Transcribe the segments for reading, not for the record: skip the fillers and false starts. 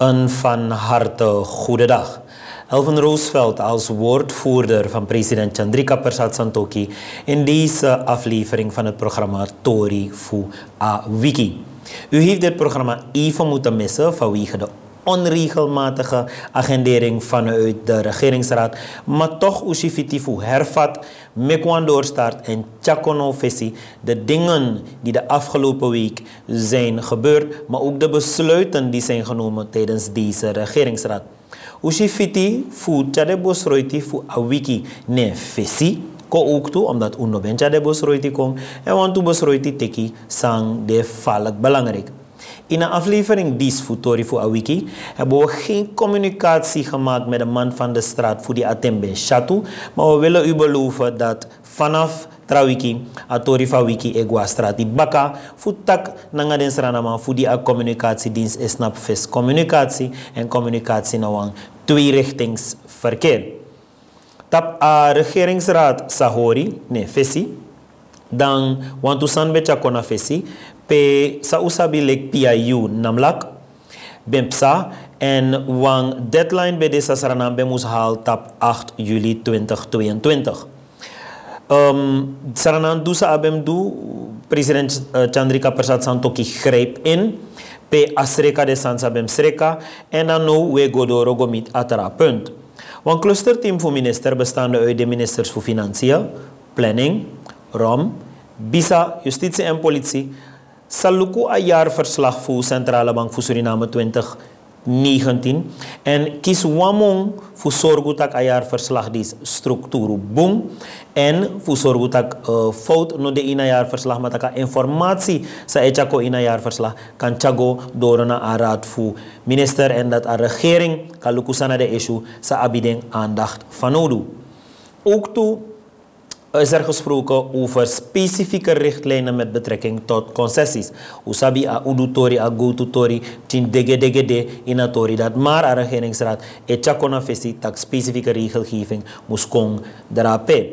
Een van harte goedendag. Elvin Roosveld als woordvoerder van president Chandrika Persat Santokhi in deze aflevering van het programma Tori Fu A Wiki. U heeft dit programma even moeten missen vanwege de onregelmatige agendering vanuit de regeringsraad, maar toch Ushifitifu hervat, Mekwan doorstart en Chakono Fessi de dingen die de afgelopen week zijn gebeurd, maar ook de besluiten die zijn genomen tijdens deze regeringsraad. Ushifiti fu Chadebos Roiti fu Awiki ne Fessi. Ko ook toe, omdat uno ben Chadebos Roiti kom en want u besroiti teki sang de valk belangrijk. In een aflevering dies voor Tori voor Awiki hebben we geen communicatie gemaakt met de man van de straat voor die Atembe Chatu, maar we willen u beloven dat vanaf Trawiki, a Tori voor Awiki Egwa straat die baka, voor tak nanga den sranama voor die communicatiedienst is snap fest communicatie en communicatie nou tweerichtingsverkeer. Tap a regeringsraad Sahori, nee Fessi, dan want u san becha kona Fessi, pe sa usabi lek PIU namlak bempsa en wang deadline bij deze saranam bemus haal tap 8 juli 2022. Saranam dusa abem du president Chandrika Persat Santokhi grijp in pe asreka de sansa bem sreka en dan nou we godoro gomit atara punt. Want clusterteam voor minister bestaande uit de ministers voor Financiën, Planning, ROM, BISA, Justitie en Politie Saluku a jaarverslag voor Centrale Bank voor Suriname 2019 en kies wamong voor zorgutak a jaarverslag dis structuur boom en voor zorgutak fout no de ina jaarverslag mataka informatie sa echako ina jaarverslag kan chago door na a raad voor minister en dat a regering kaluku sana de issue sa abideng aandacht vanodu. Ook toe is er gesproken over specifieke richtlijnen met betrekking tot concessies. Usabi a udutori a go-to-tori tin dege in a tori dat maar a regeringsraad e chakona fesi tak specifieke regelgeving moest kong drape.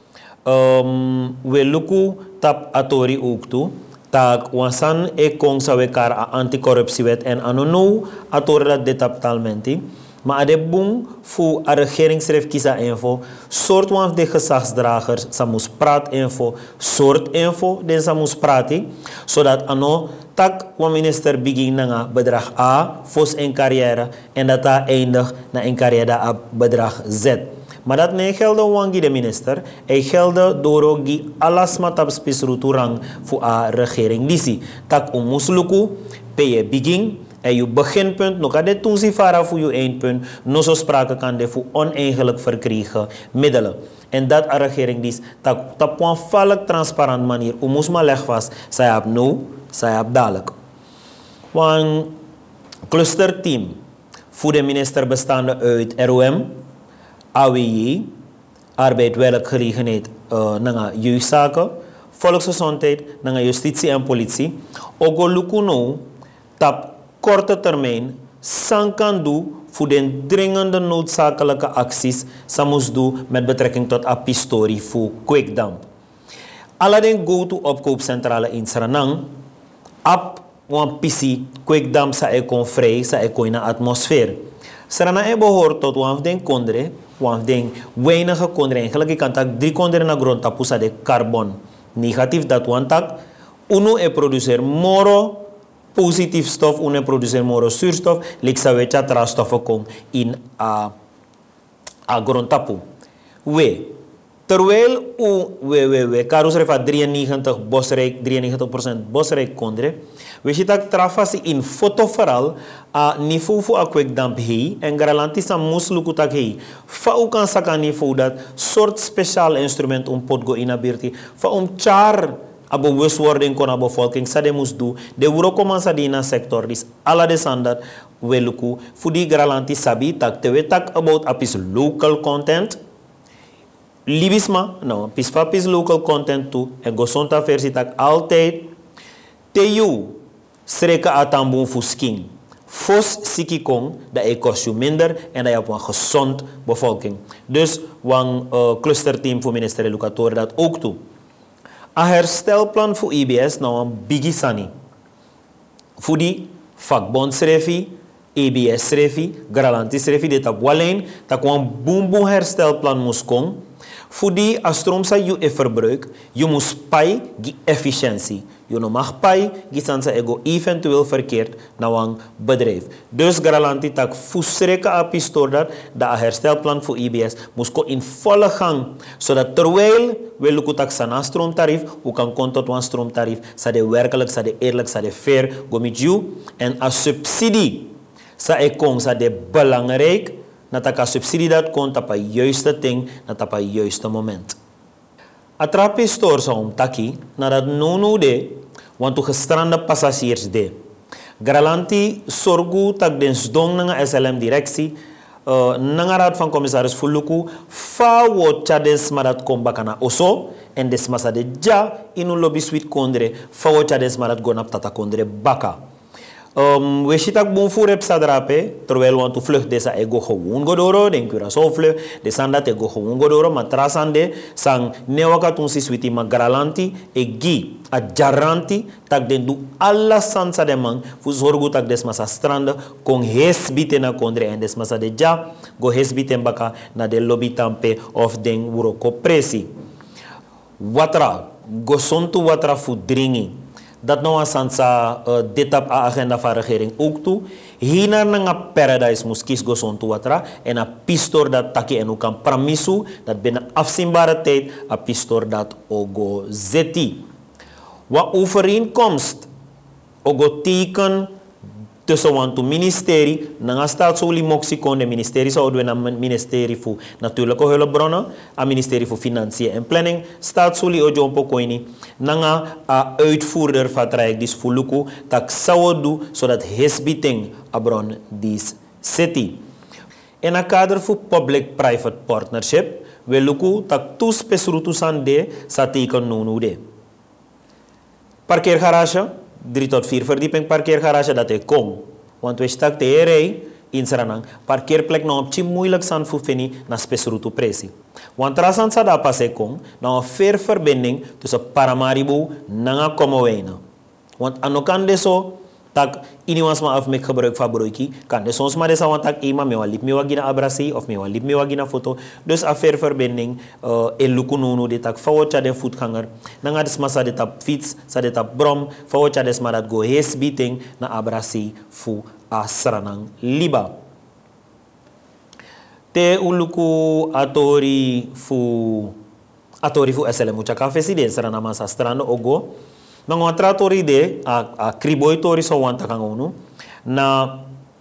We luku tap a tori ook toe. Tak wansan e kong sa wekar a anticorruptiewet en anonou a tori dat detap talmenti. Maar de boom voor de regeringsref kisa info, soort van de gezagsdragers, ze moest praat info, soort info, den ze moest praten, zodat ano tak wa minister begin na bedrag A, fos een carrière, en dat hij eindigt na een carrière a bedrag Z. Maar dat niet geldt wangi de minister, hij geldt door die alles met op spesruturang voor a regering disi. Tak musluku, pay begin. En je beginpunt, nogade toen ze vara voor je eindpunt, no zo sprake kan de voor oneigenlijk verkregen middelen. En dat de regering is, dat op een valk transparant manier, u moest maar leg vast, zij heb nu, zij heb dadelijk. Want clusterteam voor de minister bestaande uit ROM, AWJ, arbeid, werkgelegenheid, jeugdzaken, volksgezondheid, justitie en politie, ook lukuno tap korte termijn kan doen voor de dringende noodzakelijke acties samus doen met betrekking tot a pistori voor kwikdamp. Aladdin go-to opkoopcentrale in Suriname, ap wan pisi kwikdamp sa ekon vrij, sa ekon in de atmosfeer. Suriname behoort tot wan den kondre, wan den weinige kondre, eigenlijk ik kan tak 3 kondre na grond tapu sa de carbon. Negatief dat wan tak, uno e producer moro positief stof, une produceer moro zuurstof, liksa wecha trastoffen kom in a grondtapu. Terwijl we karus refa 93 bosrijk, 93% bosrijk kondre, we ziet trafasi in foto vooral a niveau voor a kwekdamp hei en garantie sa muslukutak hei. Fa kan saka niveau dat soort speciaal instrument potgo inabirti, fa char abo bewustwording kon abo bevolking sa de moest doen. De wuro commensa di na sector dis ala de standaard weluku fudi garanti sabi tak tewe tak about apis local content. Libisma, no, pis local content tu en gosonta versi tak altijd te you sreka atambun fusking. Fos siki kong dat je kost je minder en dat je op een gezond bevolking. Dus wang clusterteam voor minister Educator dat ook toe. Een herstelplan voor IBS nou een biggie sani. Voor die vakbondsrefi ABS refi, garantie refi de tap alleen, dat kwam boom boom herstelplan moest komen. Voor die als stroom je verbruik, je moet pay die efficiëntie. Je mag pay, die sansa ego eventueel verkeerd naar een bedrijf. Dus garantie tak fusreka apistor dat herstelplan voor IBS moest ko in volle gang, zodat terwijl we lukutak sana stroomtarief, hoe kan komt tot een stroomtarief, de werkelijk, de eerlijk, de fair, go met you. En als subsidie, de belangrijk, dat de subsidie dat komt op het juiste ding, op het juiste moment. Atrapi store sa taki nadat nono de want gestrande passagiers de. Garantie sorgu tak den sdong nanga SLM directie nanga raad van commissaris Fuluku fa wo chades madat kombakana oso en des masa de ja inu lobby suite kondre fa wo chades madat gonap tata kondre baka. We shitak boom voor heb sadrape, terwijl want to vlucht desa ego gewoon godoro, den Curaçao vlucht, de sandat ego gewoon godoro, maar trasande sang newaka tunsi switi ma garanti egi a garanti tak den du alla sansa de man fu zorgu tak des masa strande kon hesbite na kondre en des masa de ja go hesbite baka na de lobby tampe of den wuroko presi. Watra go sontu watra fu dringi. Dat nou een sansa dit op agenda van de regering ook toe. Hina nga paradise moest kies goson toe watra en a pistor dat taki en ook kan pramisu dat binnen afzienbare tijd a pistor dat ogo zeti. Wat overeenkomst ogo teken tussen want ministerie na staatsolie moxicon de ministerie zouden we naar ministerie voor natuurlijke hulpbronnen, aan ministerie voor financiën en planning, staatsolie ojo pokoini na uitvoerder van traject dis fuluku tak zou zodat hesbiting abron dis city. In een kader voor public-private partnership we luku tak toespesrutu sande sa teken nonu de. Parkeergarage 3 tot 4 verdieping parkeergarage dat ik kom. Want we stak de rij in Saranang. Parkeerplek nou op chim moeilijk zijn voor fini na spesrutu presi. Want rasan sa da pas kom na een fair verbinding tussen Paramaribo en Komowena. Want anokan deso tak iniwas ma af mek gebruik van broodje kan de soms maar desa want tak ima me walip me wagina abrasi of me walip me wagina foto dus a fair verbinding elukununu de tak fawocha de voetganger nanga des masa de tap fiets sa de tap brom fawocha des ma dat go hes beating na abrasi fu asranang liba te uluku atori fu SLM ucha ka feside srana masa strano ogo nang een tratori de a kriboi tori so wanta kang unu na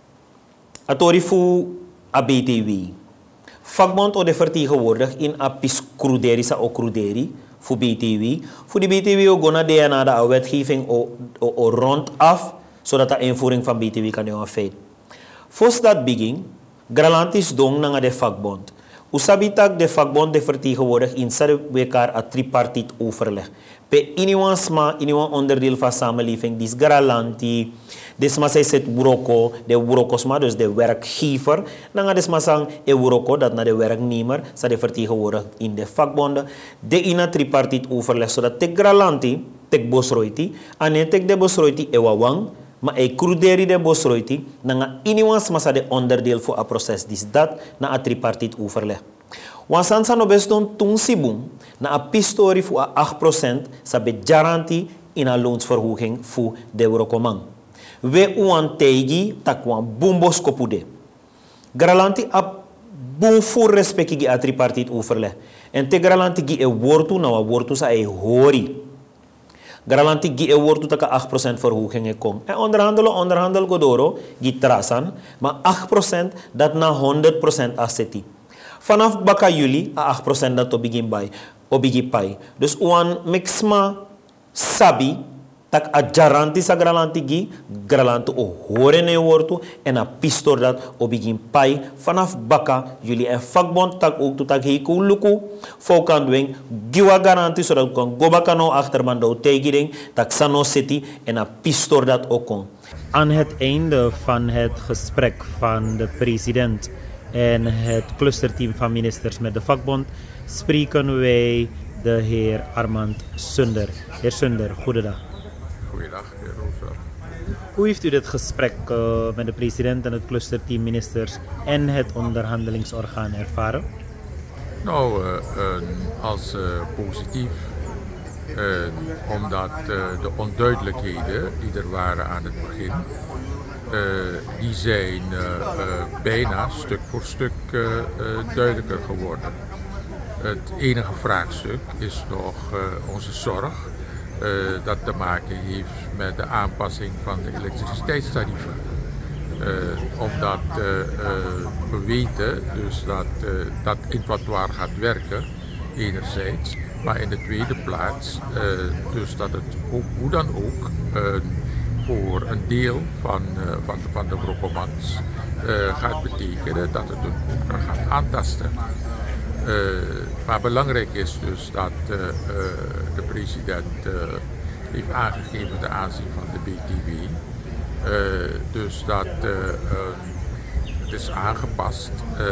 atori fu a BTW. Vakbond o de vertegenwoordig in a piskruderi sa o kruderi fu BTW. Fu die BTW o gona de na da wetgeving o rond af zodat de invoering van BTW kan doen feit. Fos dat begin gralantis dong nanga de vakbond. Usabitak de vakbond de vertegenwoordig in elkaar a tripartiet overleg. Pe iniwan onderdeel van samenleving, dis garantie, desmasa is het buroko, de burokosma, dus de werkgever, nanga desmasang e buroko, dat na de werknemer, sa de vertegenwoordig in de vakbonden, de ina tripartiet overleg, zodat tek garantie, tek bosroiti, en tek de bosroiti e wawang, maar e kruderi de bosroiti, nanga iniwans masa de onderdeel voor a proces, dis dat na a tripartiet overleg. Wansan sa no beston tung sibum na a pistori fu a 8% sa be garantie in a loonsverhoging fu de eurokomang. We uan teigi takwan bumbos kopude. Garantie a bum fu respecti gi a tripartiet overleg. En te garantie gi e wortu na wa wortu sa e hori. Garantie gi e wortu taka 8% verhoging e kom. En onderhandel godoro gi trasan, maar 8% dat na 100% aseti. Vanaf baka juli, a 8% dat obigin bay, obigi pay. Dus uan mixma sabi, tak a garanti sa garanti o hore ne wortu, en a pistor dat obigin pay. Vanaf baka juli, en vakbond tak ook to tak hiku luku, fokan dwing, giwa garanti, zodat kan go baka no achterman do tegiding, tak sano city, en a pistor dat ook kon. Aan het einde van het gesprek van de president en het clusterteam van ministers met de vakbond spreken wij de heer Armand Sunder. Heer Sunder, goedendag. Goedendag, heer Roosevelt. Hoe heeft u dit gesprek met de president en het clusterteam ministers en het onderhandelingsorgaan ervaren? Nou, als positief. Omdat de onduidelijkheden die er waren aan het begin, die zijn bijna stuk voor stuk duidelijker geworden. Het enige vraagstuk is nog onze zorg dat te maken heeft met de aanpassing van de elektriciteitstarieven. Omdat we weten dus dat dat infantoire gaat werken, enerzijds, maar in de tweede plaats dus dat het ook, hoe dan ook voor een deel van de Brokkelmans gaat betekenen dat het een koper gaat aantasten. Maar belangrijk is dus dat de president heeft aangegeven ten aanzien van de BTW. Dus dat het is aangepast,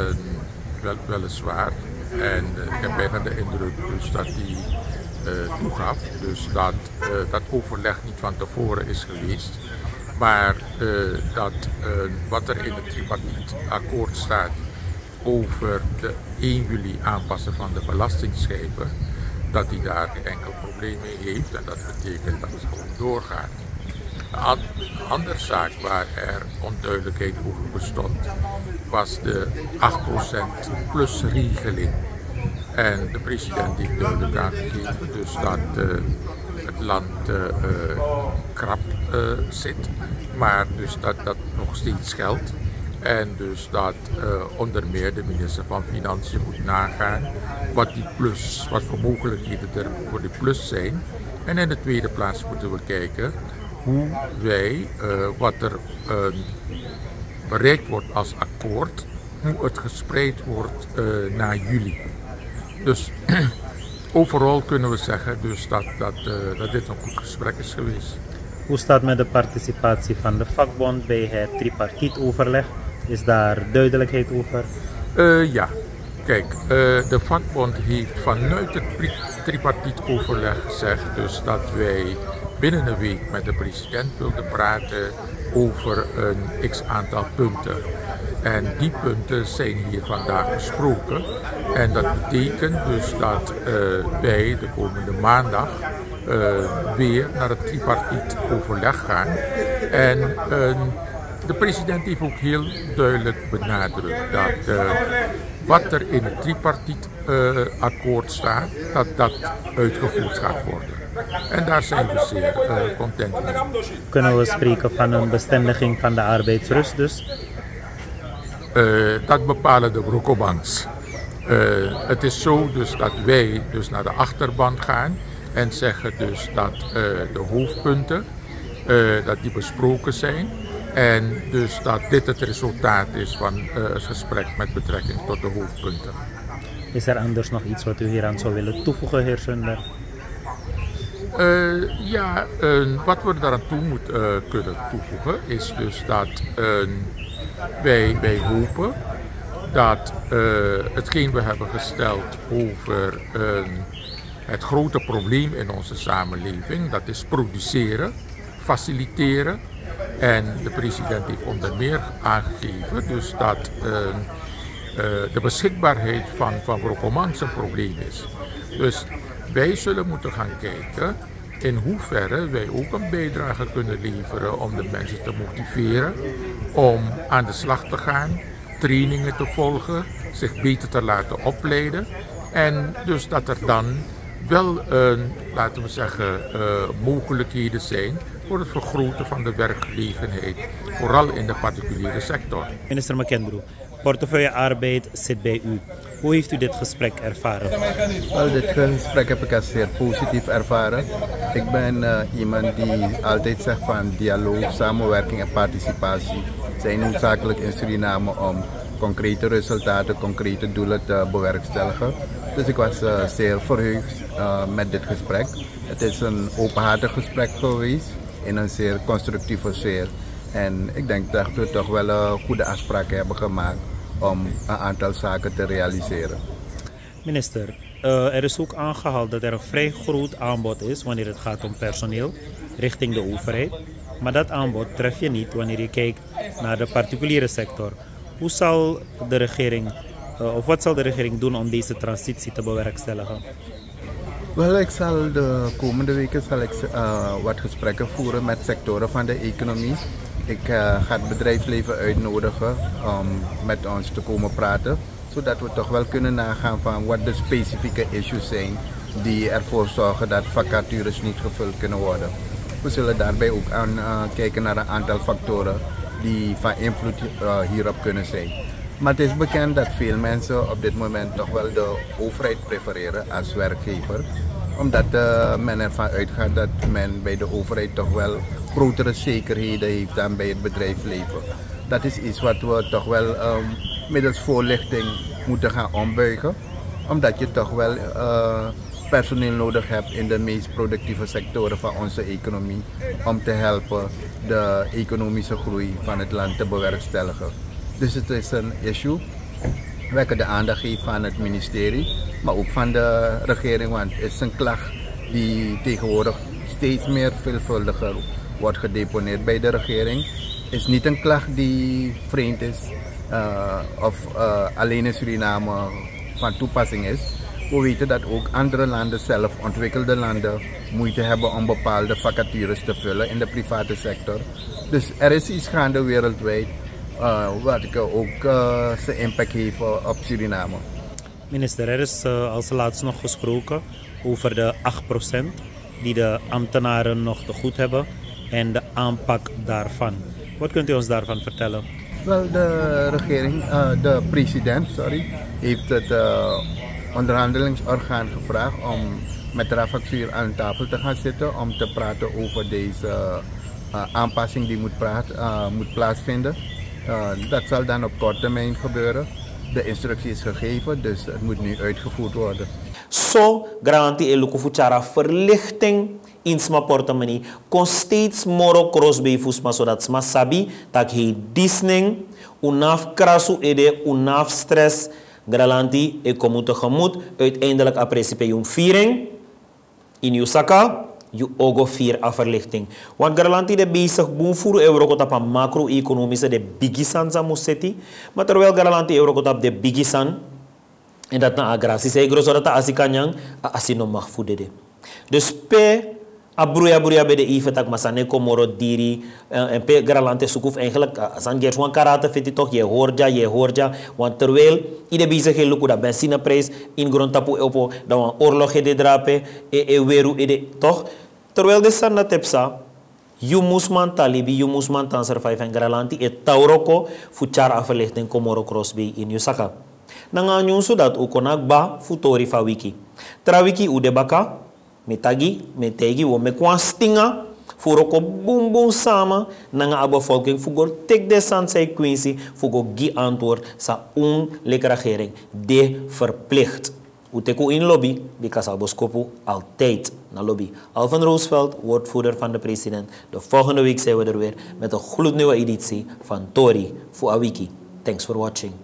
weliswaar. En ik heb bijna de indruk dus dat hij toegaf dus dat dat overleg niet van tevoren is geweest. Maar dat wat er in het tripartiet akkoord staat over de 1 juli aanpassen van de belastingschijven, dat hij daar geen enkel probleem mee heeft en dat betekent dat het gewoon doorgaat. Een andere zaak waar er onduidelijkheid over bestond was de 8% plus regeling. En de president heeft duidelijk aangegeven dus dat het land krap zit, maar dus dat dat nog steeds geldt. En dus dat onder meer de minister van Financiën moet nagaan wat voor mogelijkheden er voor de plus zijn. En in de tweede plaats moeten we kijken hoe wij, wat er bereikt wordt als akkoord, hoe het gespreid wordt na juli. Dus overal kunnen we zeggen dus dat dit een goed gesprek is geweest. Hoe staat het met de participatie van de vakbond bij het tripartietoverleg? Is daar duidelijkheid over? Ja, kijk, de vakbond heeft vanuit het tripartietoverleg gezegd dus dat wij binnen een week met de president wilden praten over een x-aantal punten. En die punten zijn hier vandaag besproken. En dat betekent dus dat wij de komende maandag weer naar het tripartietoverleg gaan. En de president heeft ook heel duidelijk benadrukt dat wat er in het tripartiet-akkoord staat, dat uitgevoerd gaat worden. En daar zijn we zeer content mee. Kunnen we spreken van een bestendiging van de arbeidsrust dus? Dat bepalen de Brokkelmans. Het is zo dus dat wij dus naar de achterban gaan en zeggen dus dat de hoofdpunten dat die besproken zijn. En dus dat dit het resultaat is van het gesprek met betrekking tot de hoofdpunten. Is er anders nog iets wat u hieraan zou willen toevoegen, heer Sunder? Ja, wat we daaraan toe kunnen toevoegen is dus dat wij hopen dat hetgeen we hebben gesteld over het grote probleem in onze samenleving, dat is produceren, faciliteren. En de president heeft onder meer aangegeven dus dat de beschikbaarheid van Brokkelmans een probleem is. Dus wij zullen moeten gaan kijken in hoeverre wij ook een bijdrage kunnen leveren om de mensen te motiveren om aan de slag te gaan, trainingen te volgen, zich beter te laten opleiden. En dus dat er dan wel, laten we zeggen, mogelijkheden zijn voor het vergroten van de werkgelegenheid, vooral in de particuliere sector. Minister McKendrew, portefeuille arbeid zit bij u. Hoe heeft u dit gesprek ervaren? Wel, dit gesprek heb ik als zeer positief ervaren. Ik ben iemand die altijd zegt van dialoog, samenwerking en participatie zijn noodzakelijk in Suriname om concrete resultaten, concrete doelen te bewerkstelligen. Dus ik was zeer verheugd met dit gesprek. Het is een openhartig gesprek geweest in een zeer constructieve sfeer. En ik denk dat we toch wel goede afspraken hebben gemaakt om een aantal zaken te realiseren. Minister, er is ook aangehaald dat er een vrij groot aanbod is wanneer het gaat om personeel richting de overheid. Maar dat aanbod tref je niet wanneer je kijkt naar de particuliere sector. Hoe zal de regering, of wat zal de regering doen om deze transitie te bewerkstelligen? Wel, ik zal de komende weken wat gesprekken voeren met sectoren van de economie. Ik ga het bedrijfsleven uitnodigen om met ons te komen praten, zodat we toch wel kunnen nagaan van wat de specifieke issues zijn die ervoor zorgen dat vacatures niet gevuld kunnen worden. We zullen daarbij ook kijken naar een aantal factoren die van invloed hierop kunnen zijn. Maar het is bekend dat veel mensen op dit moment toch wel de overheid prefereren als werkgever, omdat men ervan uitgaat dat men bij de overheid toch wel grotere zekerheden heeft dan bij het bedrijfsleven. Dat is iets wat we toch wel middels voorlichting moeten gaan ombuigen, omdat je toch wel personeel nodig hebt in de meest productieve sectoren van onze economie om te helpen de economische groei van het land te bewerkstelligen. Dus het is een issue waar ik de aandacht geef van het ministerie, maar ook van de regering, want het is een klacht die tegenwoordig steeds meer veelvuldiger wordt gedeponeerd bij de regering. Het is niet een klacht die vreemd is of alleen in Suriname van toepassing is. We weten dat ook andere landen, zelf ontwikkelde landen, moeite hebben om bepaalde vacatures te vullen in de private sector. Dus er is iets gaande wereldwijd wat ook zijn impact heeft op Suriname. Minister, er is als laatst nog gesproken over de 8% die de ambtenaren nog te goed hebben en de aanpak daarvan. Wat kunt u ons daarvan vertellen? Wel, de president heeft het onderhandelingsorgaan gevraagd om met de Rafactuur aan tafel te gaan zitten om te praten over deze aanpassing die moet plaatsvinden. Dat zal dan op korte termijn gebeuren. De instructie is gegeven, dus het moet nu uitgevoerd worden. Zo garantie eluku fuchara verlichting in sma portemonnee kon steeds moro crossbay fusma zodat sma sabi dat hij disning unaf krasu ede unaf stress garantie e komt tegemoet uiteindelijk a principe een viering in Usaka je ogo vier a verlichting. Want garantie de bezig boenvoer eurokot op een macro-economische de bigisan za museti, maar terwijl garantie eurokot op de bigisan en dat na agrasi sei grosso dat asikanyang asino mag voeden. Dus pe abruya bij de even tak masane komoro diri en pe garante sukuf eigenlijk san gers wan karate fiti toch je hoorja want terwijl ide bezig heel luku da benzineprijs in grond tapu opo da wan oorlog de drape e weru ide toch terwijl de san na tepsa you musman talibi you musman tan survive en garanti e tauroko fuchar afverlichting komoro crossbay in Usaka. Nanganyon sudat ukonagba futori fa wiki. Trawiki udebaka metagi metegi wo mekwan stinga furoko bum sama nanga aba volking fugor tek de sansai Quincy fugo gi antwoord sa regering de verplicht. Uteku in lobby because alboskopu altijd na lobby. Alvan Roosevelt, woordvoerder van de president. De volgende week zijn we er weer met een gloednieuwe editie van Tori voor Awiki. Thanks for watching.